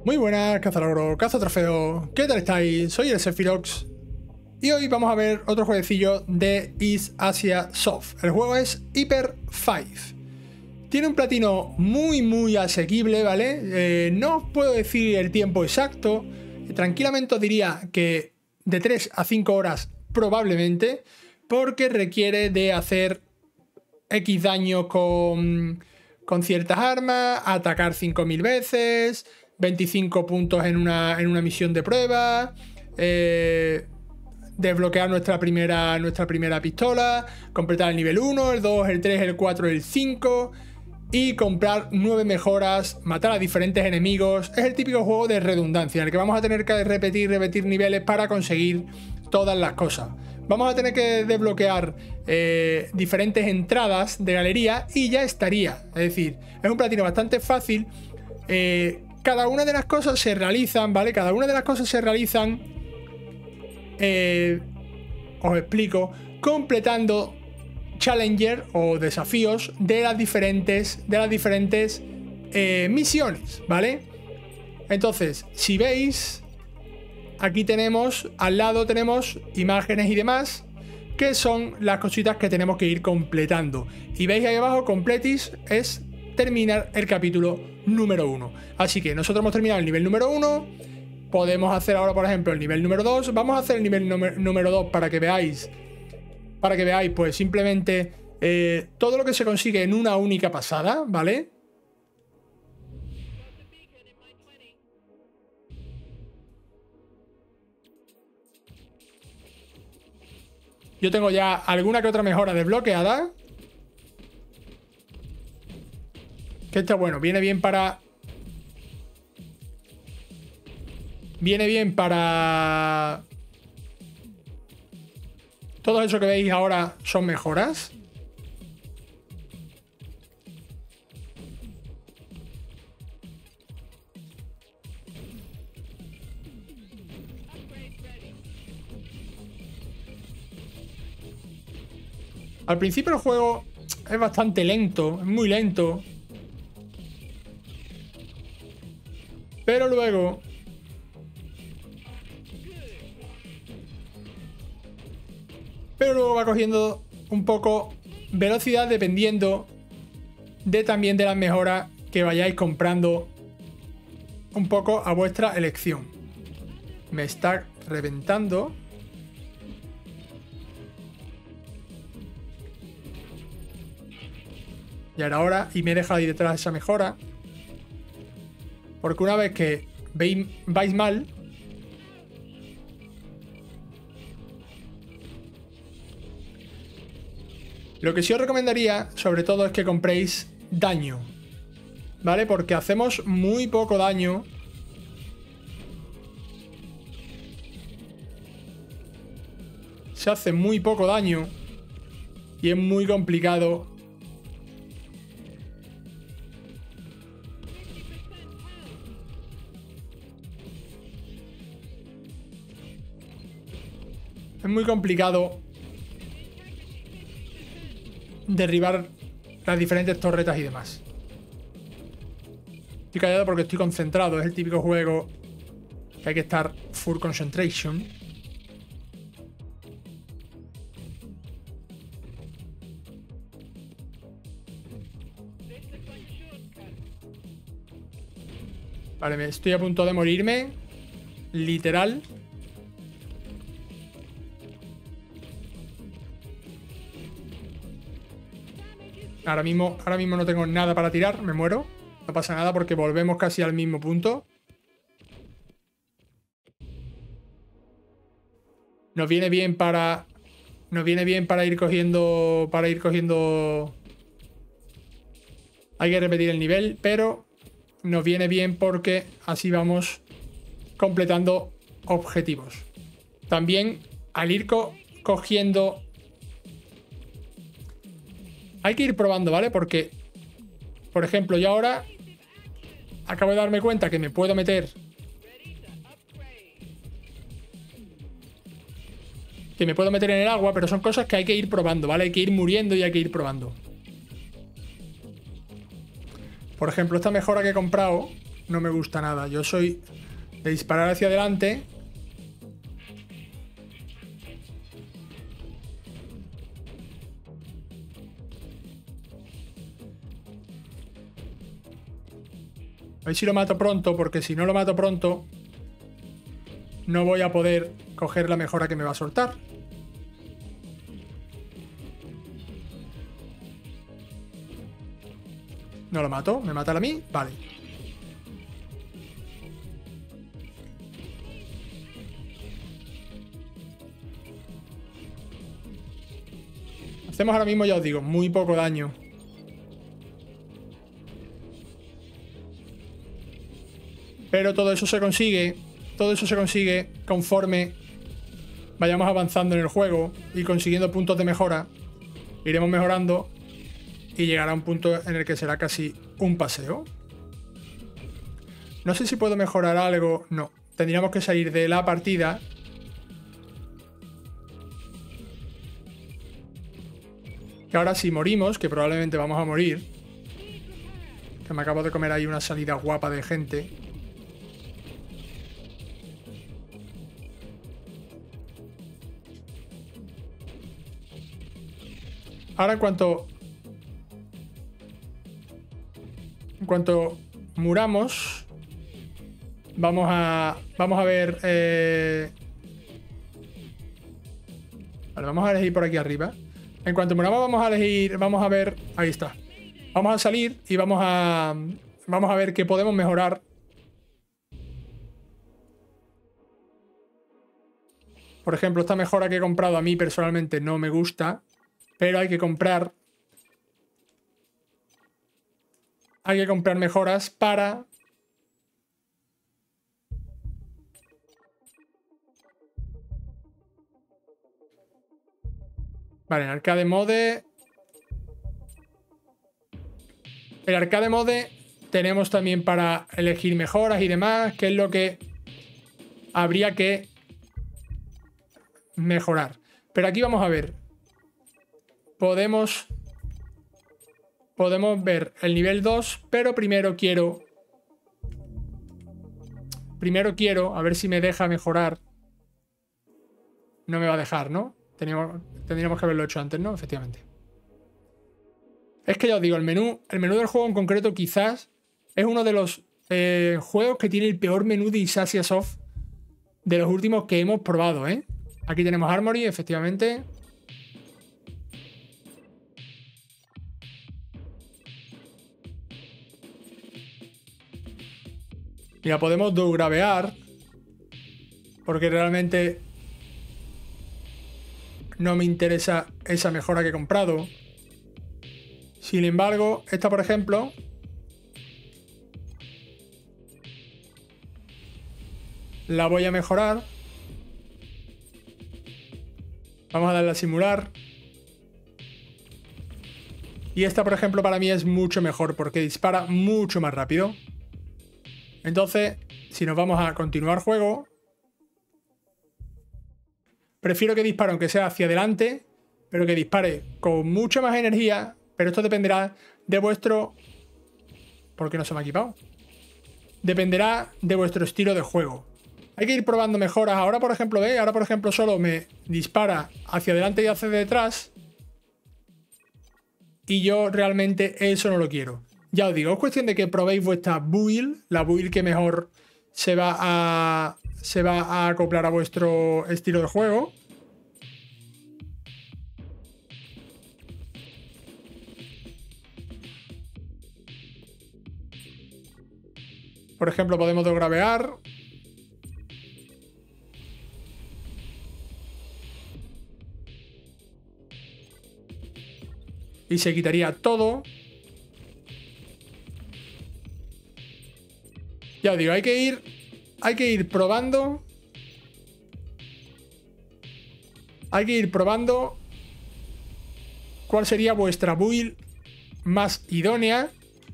Muy buenas, cazalogro, cazatrofeo, ¿qué tal estáis? Soy el Sephirox y hoy vamos a ver otro jueguecillo de East Asia Soft. El juego es Hyper 5. Tiene un platino muy asequible, ¿vale? No os puedo decir el tiempo exacto, tranquilamente os diría que de 3 a 5 horas probablemente, porque requiere de hacer X daño con ciertas armas, atacar 5000 veces, 25 puntos en una misión de prueba, desbloquear nuestra primera pistola, completar el nivel 1, el 2, el 3, el 4, el 5 y comprar 9 mejoras, matar a diferentes enemigos. Es el típico juego de redundancia en el que vamos a tener que repetir niveles para conseguir todas las cosas. Vamos a tener que desbloquear diferentes entradas de galería y ya estaría. Es decir, es un platino bastante fácil. Cada una de las cosas se realizan, ¿vale? Cada una de las cosas se realizan, os explico, completando challenger o desafíos de las diferentes misiones, ¿vale? Entonces, si veis, aquí tenemos, al lado tenemos imágenes y demás, que son las cositas que tenemos que ir completando. Y veis ahí abajo, completis es terminar el capítulo número 1. Así que nosotros hemos terminado el nivel número 1. Podemos hacer ahora, por ejemplo, el nivel número 2. Vamos a hacer el nivel número 2 para que veáis, pues simplemente todo lo que se consigue en una única pasada, ¿vale? Yo tengo ya alguna que otra mejora desbloqueada. Que está bueno, viene bien para todo eso que veis ahora son mejoras. Al principio el juego es bastante lento, es muy lento. Pero luego va cogiendo un poco velocidad dependiendo también de las mejoras que vayáis comprando un poco a vuestra elección. Me está reventando. Y ahora y me he dejado ahí detrás esa mejora. Porque una vez que vais mal, lo que sí os recomendaría, sobre todo, es que compréis daño, ¿vale? Porque hacemos muy poco daño. Se hace muy poco daño y es muy complicado derribar las diferentes torretas y demás. Estoy callado porque estoy concentrado. Es el típico juego que hay que estar full concentration. Vale, me estoy a punto de morirme. Literal. Ahora mismo no tengo nada para tirar, me muero. No pasa nada porque volvemos casi al mismo punto. Nos viene bien para ir cogiendo. Hay que repetir el nivel, pero nos viene bien porque así vamos completando objetivos. También al ir cogiendo. Hay que ir probando, ¿vale? Porque, por ejemplo, yo ahora acabo de darme cuenta que me puedo meter. En el agua, pero son cosas que hay que ir probando, ¿vale? Hay que ir muriendo y hay que ir probando. Por ejemplo, esta mejora que he comprado no me gusta nada. Yo soy de disparar hacia adelante. A ver si lo mato pronto, porque si no lo mato pronto, no voy a poder coger la mejora que me va a soltar. No lo mato, me mata a mí, vale. Hacemos ahora mismo, ya os digo, muy poco daño. Pero todo eso se consigue conforme vayamos avanzando en el juego y consiguiendo puntos de mejora. Iremos mejorando y llegará un punto en el que será casi un paseo. No sé si puedo mejorar algo. No, tendríamos que salir de la partida. Que ahora si morimos, que probablemente vamos a morir, que me acabo de comer ahí una salida guapa de gente. Ahora en cuanto muramos, vamos a ver... Vale, vamos a elegir por aquí arriba. En cuanto muramos vamos a elegir... Vamos a ver... Ahí está. Vamos a salir y vamos a ver qué podemos mejorar. Por ejemplo, esta mejora que he comprado a mí personalmente no me gusta. Pero hay que comprar mejoras para... Vale, en Arcade Mode... El Arcade Mode tenemos también para elegir mejoras y demás, que es lo que habría que mejorar. Pero aquí vamos a ver. Podemos ver el nivel 2, pero primero quiero... a ver si me deja mejorar. No me va a dejar, ¿no? Tendríamos que haberlo hecho antes, ¿no? Efectivamente. Es que ya os digo, el menú del juego en concreto quizás es uno de los juegos que tiene el peor menú de East Asia Soft de los últimos que hemos probado, ¿eh? Aquí tenemos Armory, efectivamente. Mira, podemos gravear, porque realmente no me interesa esa mejora que he comprado. Sin embargo, esta, por ejemplo, la voy a mejorar. Vamos a darle a simular. Y esta, por ejemplo, para mí es mucho mejor porque dispara mucho más rápido. Entonces, si nos vamos a continuar juego, prefiero que dispare aunque sea hacia adelante, pero que dispare con mucha más energía. Pero esto dependerá de vuestro... ¿Por qué no se me ha equipado? Dependerá de vuestro estilo de juego. Hay que ir probando mejoras. Ahora, por ejemplo, ¿veis? Ahora, por ejemplo, solo me dispara hacia adelante y hacia detrás. Y yo realmente eso no lo quiero. Ya os digo, es cuestión de que probéis vuestra build, la build que mejor se va a acoplar a vuestro estilo de juego. Por ejemplo, podemos gravear. Y se quitaría todo. Ya os digo, hay que ir probando. Hay que ir probando cuál sería vuestra build más idónea.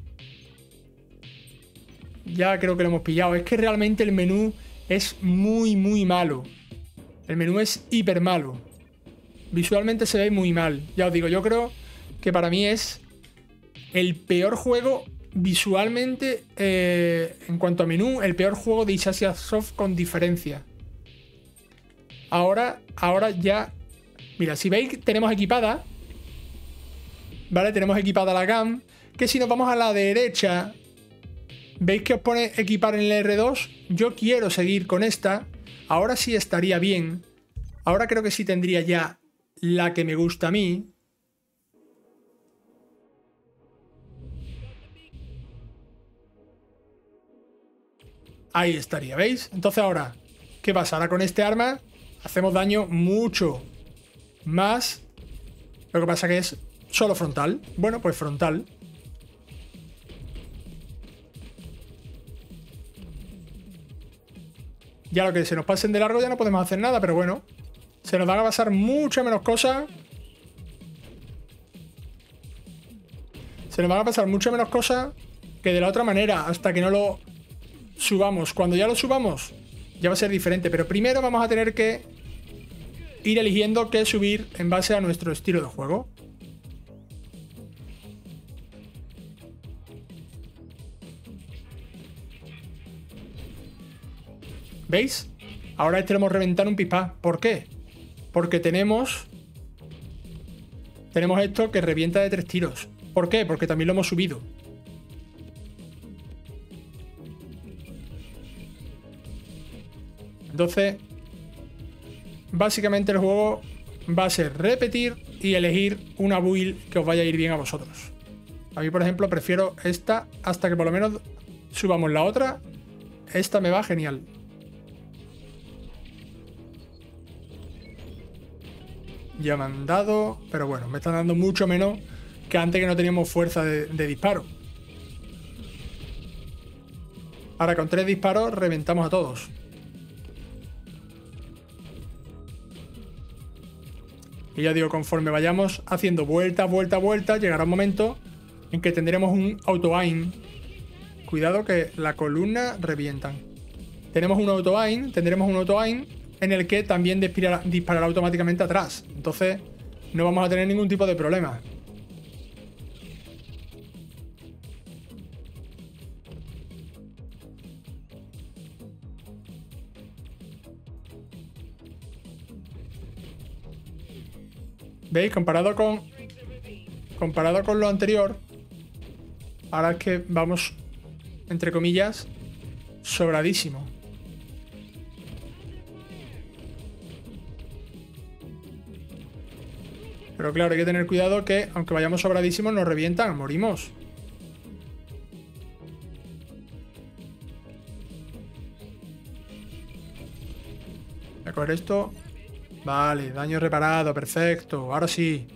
Ya creo que lo hemos pillado. Es que realmente el menú es muy, muy malo. El menú es hiper malo. Visualmente se ve muy mal. Ya os digo, yo creo que para mí es el peor juego visualmente, en cuanto a menú, el peor juego de East Asia Soft con diferencia. Ahora ya... Mira, si veis, tenemos equipada, ¿vale? Tenemos equipada la GAM, que si nos vamos a la derecha, ¿veis que os pone equipar en el R2? Yo quiero seguir con esta. Ahora sí estaría bien. Ahora creo que sí tendría ya la que me gusta a mí. Ahí estaría, ¿veis? Entonces ahora, ¿qué pasa? Ahora con este arma hacemos daño mucho más. Lo que pasa que es solo frontal. Bueno, pues frontal. Ya lo que se nos pasen de largo ya no podemos hacer nada, pero bueno. Se nos van a pasar mucho menos cosas. Se nos van a pasar mucho menos cosas que de la otra manera, hasta que no lo subamos. Cuando ya lo subamos, ya va a ser diferente. Pero primero vamos a tener que ir eligiendo qué subir en base a nuestro estilo de juego. ¿Veis? Ahora este lo hemos reventado un pispá. ¿Por qué? Porque tenemos esto que revienta de 3 tiros. ¿Por qué? Porque también lo hemos subido. Entonces, básicamente el juego va a ser repetir y elegir una build que os vaya a ir bien a vosotros. A mí, por ejemplo, prefiero esta hasta que por lo menos subamos la otra. Esta me va genial. Ya me han dado, pero bueno, me están dando mucho menos que antes, que no teníamos fuerza de disparo. Ahora con 3 disparos reventamos a todos. Y ya digo, conforme vayamos haciendo vuelta, llegará un momento en que tendremos un auto-aim. Cuidado que la columna revientan. Tendremos un auto-aim en el que también disparará automáticamente atrás. Entonces no vamos a tener ningún tipo de problema. ¿Veis? Comparado con lo anterior, ahora es que vamos, entre comillas, sobradísimo. Pero claro, hay que tener cuidado que, aunque vayamos sobradísimos, nos revientan, morimos. Voy a coger esto. Vale, daño reparado, perfecto. Ahora sí.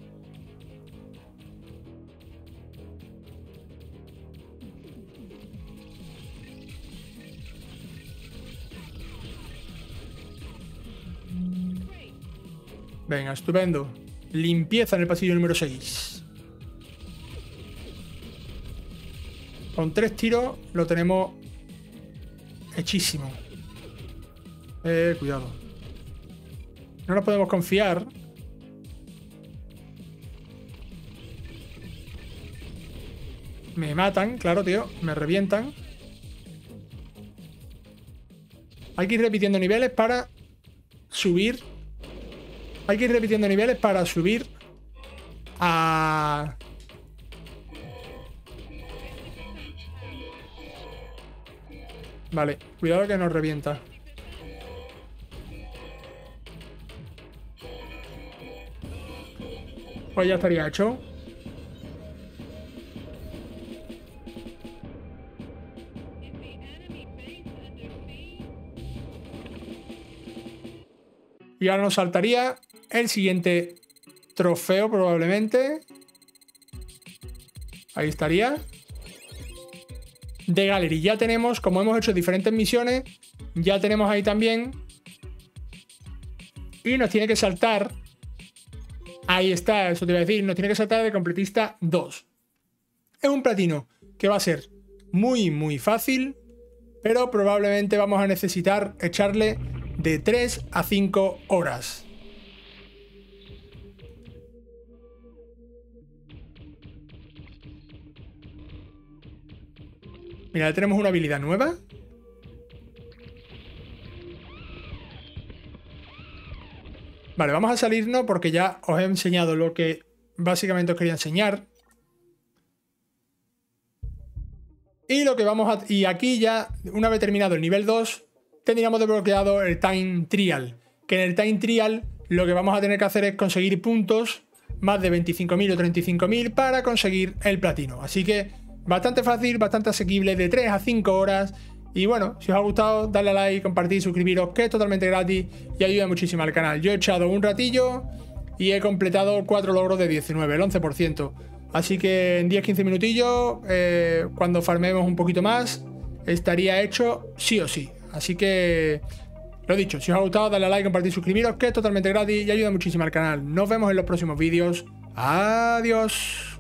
Venga, estupendo. Limpieza en el pasillo número 6. Con 3 tiros lo tenemos hechísimo. Cuidado. No nos podemos confiar. Me matan, claro, tío. Me revientan. Hay que ir repitiendo niveles para subir. Hay que ir repitiendo niveles para subir a... Vale, cuidado que nos revienta. Pues ya estaría hecho. Y ahora nos saltaría el siguiente trofeo probablemente. Ahí estaría. De Gallery. Ya tenemos, como hemos hecho diferentes misiones, ya tenemos ahí también. Y nos tiene que saltar. Ahí está, eso te iba a decir. Nos tiene que saltar de completista 2. Es un platino que va a ser muy, muy fácil. Pero probablemente vamos a necesitar echarle de 3 a 5 horas. Mira, ya tenemos una habilidad nueva. Vale, vamos a salirnos porque ya os he enseñado lo que básicamente os quería enseñar. Y lo que y aquí ya, una vez terminado el nivel 2, tendríamos desbloqueado el Time Trial. Que en el Time Trial lo que vamos a tener que hacer es conseguir puntos, más de 25.000 o 35.000 para conseguir el platino. Así que bastante fácil, bastante asequible, de 3 a 5 horas. Y bueno, si os ha gustado, dadle a like, compartir, suscribiros, que es totalmente gratis y ayuda muchísimo al canal. Yo he echado un ratillo y he completado 4 logros de 19, el 11%. Así que en 10-15 minutillos, cuando farmemos un poquito más, estaría hecho sí o sí. Así que, lo dicho, si os ha gustado, dadle a like, compartir, suscribiros, que es totalmente gratis y ayuda muchísimo al canal. Nos vemos en los próximos vídeos. Adiós.